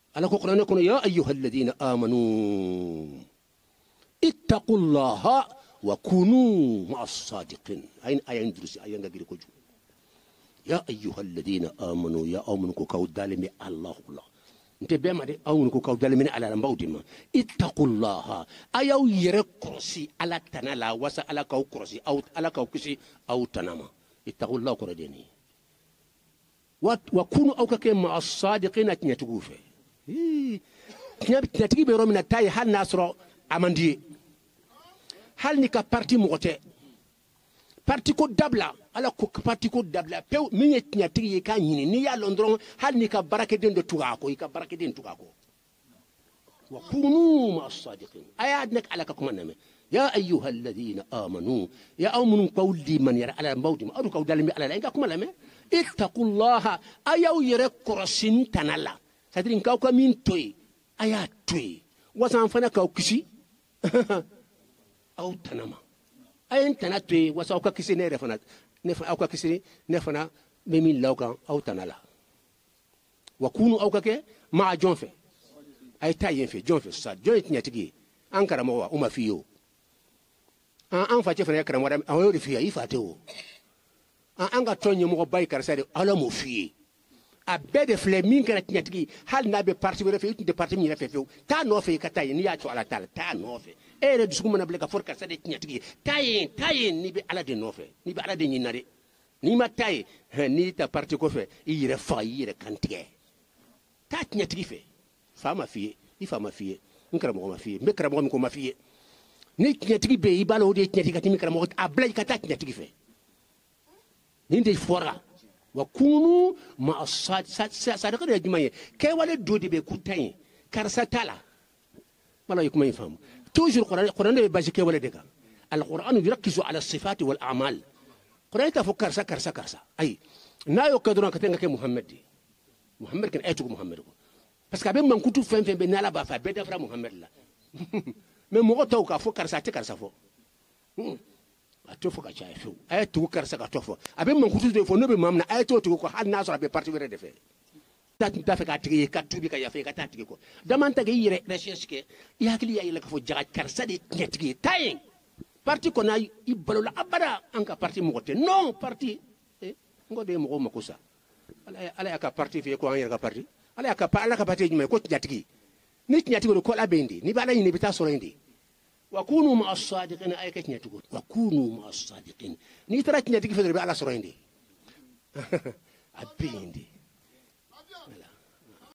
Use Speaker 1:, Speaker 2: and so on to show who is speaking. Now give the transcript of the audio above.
Speaker 1: على القرآن يقول يا أيها الذين آمنوا اتقوا الله وكونوا مع الصادقين. أين أين درس أين غير كوجو يا أيها الذين آمنوا يا آمنوا كوكاو دالمي الله الله انت بما دي آمنوا كوكاو دالمي على المبودي اتقوا الله أيو يركرسي على تنالا وسا على كاو كرسي أو على كاو كسي أو تناما اتقوا الله كرديني وكونوا أو كم مع الصادقين تنتقوفه تنتقي بيرو من التاي هل ناصر أماندي هل نكا بارتي موتة parti ko dabla ala ko parti ko dabla pew min yetnya tigi ka nyini ni ya londron hal ni ka barake den do tuga ko ka barake den tuga ko wa kunu ma as-sadiqin ayad nak ala ka kuma name ya ayyuha alladhina amanu ya amanu qawli man yara ala mawdi ma adu ka dalmi ala inga kuma lame ittaqullaha ayaw yere korosin tanala sadrin ka ko min toy aya toy wasan fana ka kisi au tanama ayen tanatwe wasa oka kisi ne refana oka kisi ne fana memin lawkan au tanala wakunu oka ke ma jonfe ay tayen fe jonfe sa jonet nyatigi ankara mo wa uma fiyo an fa fana yakara mo dam awo fiya ifate o an ga tonye mo bay kar sade ala mo fiye a bede fle min kara nyatigi hal na be parti be refe de parti mi refe fe ta no fe ka tayen ni ya to ala tal ta no fe ere du suguma na bleka forka sade nyatigi tayen ni be ala de no fe ni be ala de nyinare ni ma tay ni ta parti ko fe yire fa yire kantige ta nyatigi fe fama fiye ifama fiye nkara mo ma fiye me kara mo ko ma fiye ni nyatigi be ibalo de nyatigi ka timi kara mo ablay ka ta nyatigi fe ni de fora wa kunu ma sadaka da jumaye kai wale dodi be kutai karsa tala wala yukuma yafhamu toujours القرآن ده بيجي كي ولا دكا القرآن يركز على الصفات والأعمال القرآن تفكر كرسا أي نايو كدرون كتنga كي محمد كان أيتو محمد بس كابين من كتب فين بنالا بافا بيدا فرا محمد لا من موتو كافو كرسا فو اتوفو كشايفو أيتو كرسا كتوفو أبين من كتب ده فنو بمامنا أيتو تقول هل ناس ربي بارتي ولا دفع تافي كاتري كاتوبي كيافي كاتاتري كو دمان تاغي ريشيشكي ياكلي يا لك فو جاغا كارسادي نيتغي تاين بارتي كونا يبالو لا ابدا انكا بارتي موتي نو بارتي ngode mo makusa ala aka parti fi ko an yaka parti ala aka parti juma ko nyatigi ni nyatigi ko la bendi ni bala ni bita soro indi wa kunu ma as-sadiqin ay ka nyatigi wa kunu ma as-sadiqin ni tara nyatigi fi ala soro indi abendi